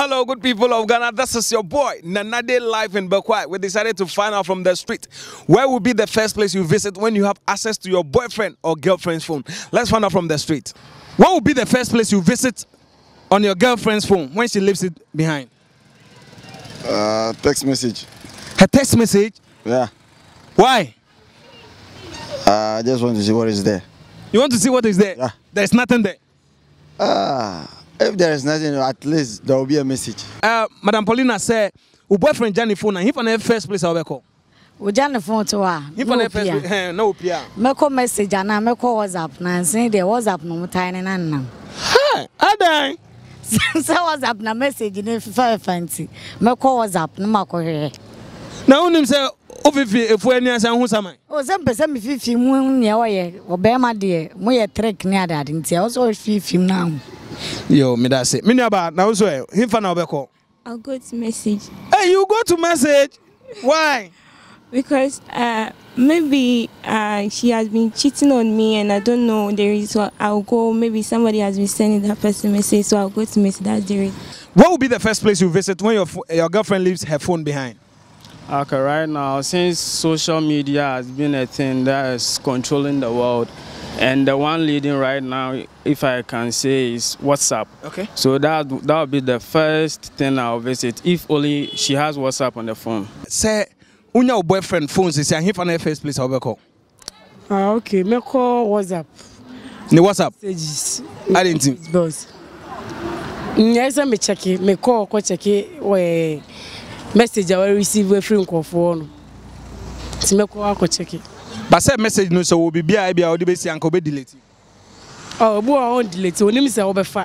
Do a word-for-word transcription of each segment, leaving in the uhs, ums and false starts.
Hello, good people of Ghana. This is your boy, Nanade, live in Bekwai. We decided to find out from the street where will be the first place you visit when you have access to your boyfriend or girlfriend's phone. Let's find out from the street. What will be the first place you visit on your girlfriend's phone when she leaves it behind? Uh, text message. Her text message? Yeah. Why? Uh, I just want to see what is there. You want to see what is there? Yeah. There's nothing there. Ah, if there is nothing, at least there will be a message. Uh, Madam Paulina said, "Your boyfriend Johnny phone, and he for the first place I will call." O Johnny phone to her. He for the first place, no P R. Me call message and I me call WhatsApp. Now say the WhatsApp no tiny na na. Hi, Adan. Say WhatsApp na message ni five fancy. Me call WhatsApp no ma call here. Now unim say ofifi efu ani asan hu saman. O say pese me fifi mu ne wo ye. Obema de mo ye trick ni ada de ntia. O so fifi na. Yo, me that say. Me nuaba na so e. Him fa na obeko. I'll go to message. Hey, you go to message? Why? Because uh, maybe uh, she has been cheating on me and I don't know the reason. So I'll go, maybe somebody has been sending that person message, so I'll go to message. That's the reason. What will be the first place you visit when your your girlfriend leaves her phone behind? Okay, right now, since social media has been a thing that is controlling the world, and the one leading right now, if I can say, is WhatsApp. Okay. So that that will be the first thing I'll visit, if only she has WhatsApp on the phone. Say, when your boyfriend phone says, "I'm here for the first place," I'll be call. Ah, okay. Me call WhatsApp. The WhatsApp. Messages. I didn't think. Boss. Yes, I me check it. Me call, call check it. We message I will receive from call phone. So me call, call check it. But say message no so will be be I be I be see uncle be delete. Oh, boy, I won't delete. Only me say I be fat.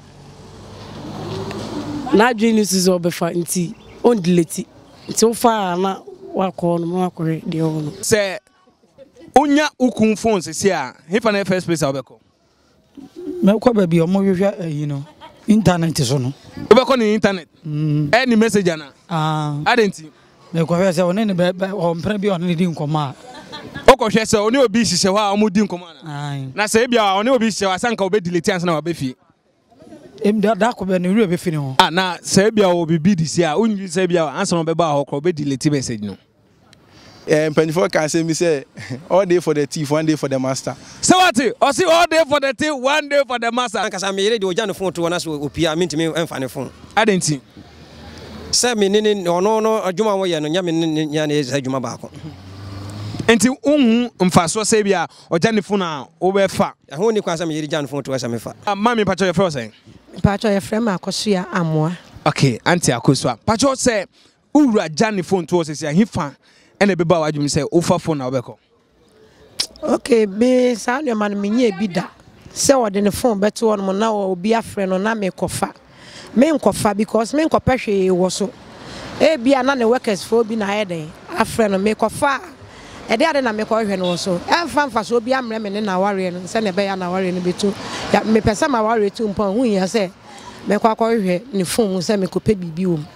Na dream news is I be fat. Nti on delete. So far na wa call no wa call the ono. Say, unya ukun phone say here. He for the first place I be call. Me call baby omo hwehwe you know internet so no. You be call the internet. Any message na. Ah. I didn't think. Me call hwehwe say one ne be on pre bi on ne di nkoma. Oko hwe se oni obi hihye wa omudi nkoma na. Ai. Na se bia oni obi hihye wa sanka obi delete ansa na wa be fie. Em da da ko be ne ru be fini ho. Ah na se bia obi bi disi a unyi se bia ansa no be ba ho ko be delete message no. Eh, twenty-four can say me say all day for the thief, one day for the master. So what? I see all day for the thief, one day for the master. Because I'm ready to join the phone to one as we P R mean to me and find the phone. I didn't think. Say me nini no no no adwuma wo ye no nya me nya na adwuma ba ko. Enti unhu mfaso se bia oja ne phone a wo be fa. Ho ni kwa say me yiri jan phone to asa me fa. Mami pacho your friend say. Pacho your friend Akosua Amoa. Okay, auntie Akosua. Pacho say ura jan ne phone to say say he fa ene be ba wadwum say ofa phone na obeko. Okay, be sa no man me nya bi da. Say wode ne phone beto on mo na obi afre no na me kofa. Me nkofa because me nkopa hwe wo so. E bia na ne workers for bi na heden. Afre no me kofa. E dey ade na me ko hwe no so. E fa mfa so bi amre me ne na ware no se ne be ya na ware no beto. Ya me pesa ma ware tu mpa hu ya se me kwa kwa hwe ne phone se me kopa bibi wo.